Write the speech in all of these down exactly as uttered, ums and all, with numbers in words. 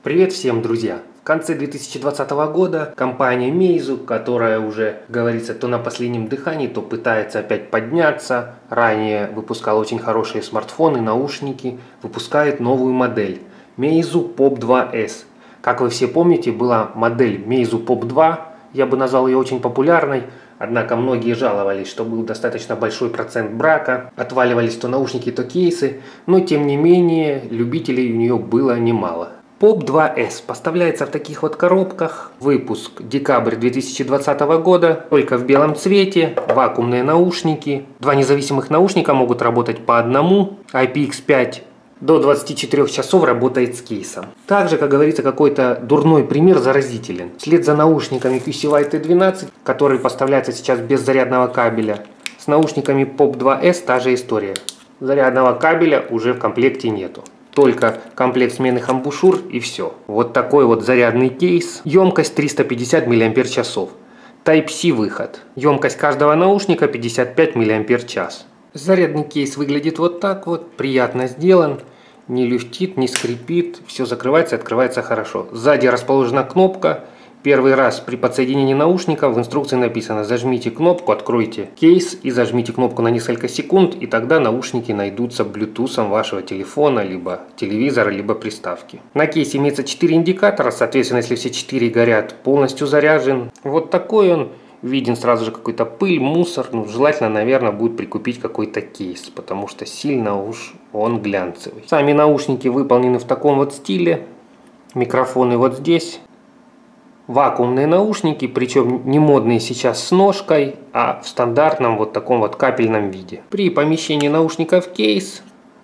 Привет всем, друзья! В конце две тысячи двадцатого года компания Meizu, которая уже, говорится, то на последнем дыхании, то пытается опять подняться, ранее выпускала очень хорошие смартфоны, наушники, выпускает новую модель Meizu Pop два эс. Как вы все помните, была модель Meizu Pop два, я бы назвал ее очень популярной, однако многие жаловались, что был достаточно большой процент брака, отваливались то наушники, то кейсы, но тем не менее любителей у нее было немало. Pop два эс поставляется в таких вот коробках. Выпуск декабрь две тысячи двадцатого года. Только в белом цвете. Вакуумные наушники. Два независимых наушника могут работать по одному. ай пи икс пять до двадцати четырёх часов работает с кейсом. Также, как говорится, какой-то дурной пример заразителен. Вслед за наушниками кью си вай ти двенадцать, который поставляется сейчас без зарядного кабеля, с наушниками Pop два эс та же история. Зарядного кабеля уже в комплекте нету. Только комплект сменных амбушюр и все. Вот такой вот зарядный кейс. Емкость триста пятьдесят миллиампер-часов. Type-C выход. Емкость каждого наушника пятьдесят пять миллиампер-час. Зарядный кейс выглядит вот так вот. Приятно сделан. Не люфтит, не скрипит. Все закрывается и открывается хорошо. Сзади расположена кнопка. Первый раз при подсоединении наушников в инструкции написано: зажмите кнопку, откройте кейс и зажмите кнопку на несколько секунд, и тогда наушники найдутся блютусом вашего телефона, либо телевизора, либо приставки. На кейсе имеется четыре индикатора, соответственно, если все четыре горят, полностью заряжен. Вот такой он. Виден сразу же какой-то пыль, мусор. Ну, желательно, наверное, будет прикупить какой-то кейс, потому что сильно уж он глянцевый. Сами наушники выполнены в таком вот стиле. Микрофоны вот здесь. Вакуумные наушники, причем не модные сейчас с ножкой, а в стандартном вот таком вот капельном виде. При помещении наушников в кейс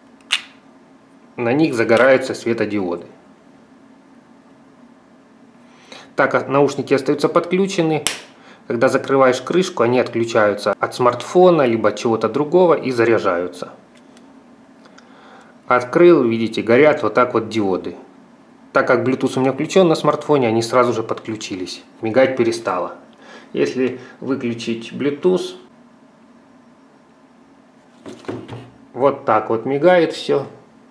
на них загораются светодиоды. Так как наушники остаются подключены, когда закрываешь крышку, они отключаются от смартфона, либо от чего-то другого и заряжаются. Открыл, видите, горят вот так вот диоды. Так как Bluetooth у меня включен на смартфоне, они сразу же подключились. Мигать перестало. Если выключить Bluetooth, вот так вот мигает все.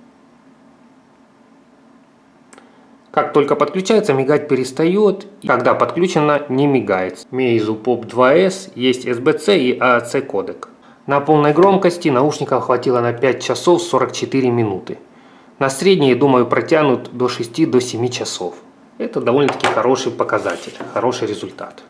Как только подключается, мигать перестает. Когда подключено, не мигает. Meizu Pop два эс есть эс би си и эй эй си кодек. На полной громкости наушников хватило на пять часов сорок четыре минуты. На средние, думаю, протянут до шести до семи часов. Это довольно-таки хороший показатель, хороший результат.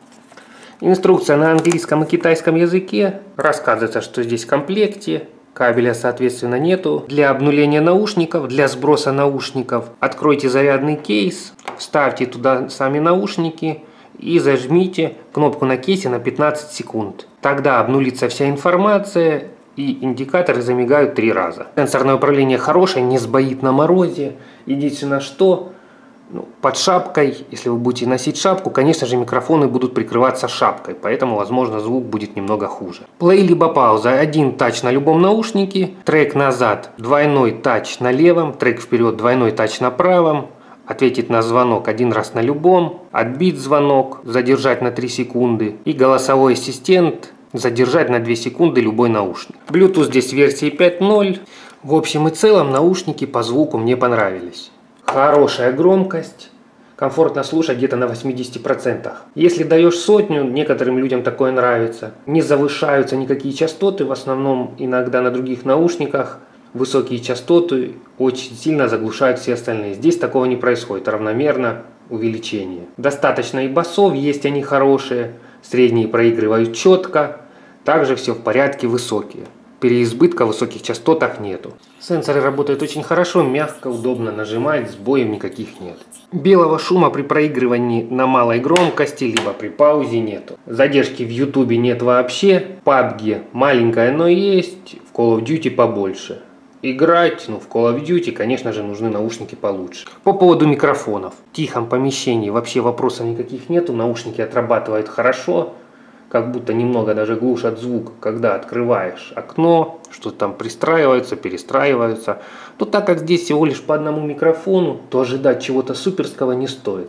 Инструкция на английском и китайском языке. Рассказывается, что здесь в комплекте. Кабеля, соответственно, нету. Для обнуления наушников, для сброса наушников откройте зарядный кейс, вставьте туда сами наушники и зажмите кнопку на кейсе на пятнадцать секунд. Тогда обнулится вся информация. И индикаторы замигают три раза. Сенсорное управление хорошее, не сбоит на морозе. Единственное, что ну, под шапкой, если вы будете носить шапку, конечно же, микрофоны будут прикрываться шапкой, поэтому, возможно, звук будет немного хуже. Плей либо пауза. Один тач на любом наушнике, трек назад, двойной тач на левом, трек вперед, двойной тач на правом. Ответить на звонок один раз на любом, отбить звонок, задержать на три секунды. И голосовой ассистент задержать на две секунды любой наушник. Bluetooth здесь версии пять ноль. В общем и целом наушники по звуку мне понравились. Хорошая громкость. Комфортно слушать где-то на восьмидесяти процентах. Если даешь сотню, некоторым людям такое нравится. Не завышаются никакие частоты. В основном иногда на других наушниках высокие частоты очень сильно заглушают все остальные. Здесь такого не происходит. Равномерно увеличение. Достаточно и басов, есть они хорошие. Средние проигрывают четко. Также все в порядке, высокие. Переизбытка в высоких частотах нету. Сенсоры работают очень хорошо, мягко, удобно нажимать, сбоев никаких нет. Белого шума при проигрывании на малой громкости, либо при паузе нету. Задержки в ютубе нет вообще. пабг маленькая, но есть. В Call of Duty побольше. Играть, ну в Call of Duty, конечно же, нужны наушники получше. По поводу микрофонов. В тихом помещении вообще вопросов никаких нету. Наушники отрабатывают хорошо. Как будто немного даже глушат звук, когда открываешь окно, что-то там пристраивается, перестраивается. Но так как здесь всего лишь по одному микрофону, то ожидать чего-то суперского не стоит.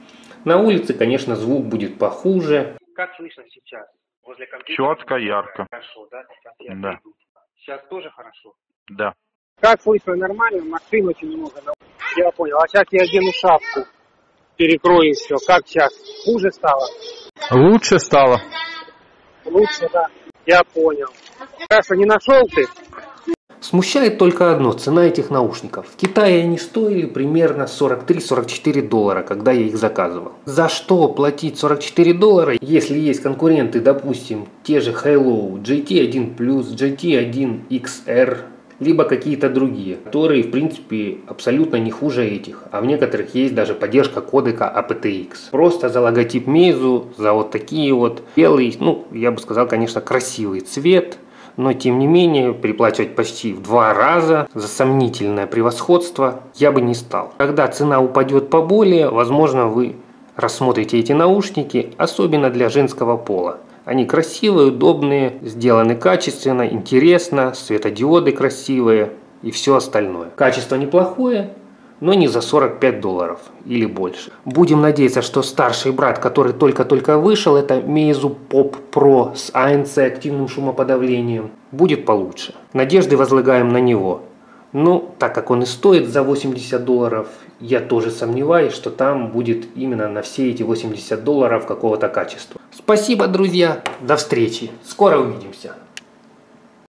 На улице, конечно, звук будет похуже. Как слышно сейчас? Возле компьютера? Четко, ярко. Хорошо, да? Сейчас, да. сейчас тоже хорошо? Да. Как слышно нормально, машин очень много. Я понял. А сейчас я одену шапку, перекрою все. Как сейчас? Хуже стало? Лучше стало. Лучше, да. Я понял. Хорошо, не нашел ты? Смущает только одно – цена этих наушников. В Китае они стоили примерно сорок три — сорок четыре доллара, когда я их заказывал. За что платить сорок четыре доллара, если есть конкуренты, допустим, те же Halo, джей ти один плюс, джей ти один икс ар, либо какие-то другие, которые в принципе абсолютно не хуже этих, а в некоторых есть даже поддержка кодека эй пи ти экс. Просто за логотип Meizu, за вот такие вот белый, ну я бы сказал, конечно, красивый цвет. Но тем не менее переплачивать почти в два раза за сомнительное превосходство я бы не стал. Когда цена упадет поболее, возможно, вы рассмотрите эти наушники, особенно для женского пола. Они красивые, удобные, сделаны качественно, интересно, светодиоды красивые и все остальное. Качество неплохое, но не за сорок пять долларов или больше. Будем надеяться, что старший брат, который только-только вышел, это Meizu Pop Pro с эй эн си активным шумоподавлением, будет получше. Надежды возлагаем на него. Но так как он и стоит за восемьдесят долларов, я тоже сомневаюсь, что там будет именно на все эти восемьдесят долларов какого-то качества. Спасибо, друзья, до встречи, скоро увидимся.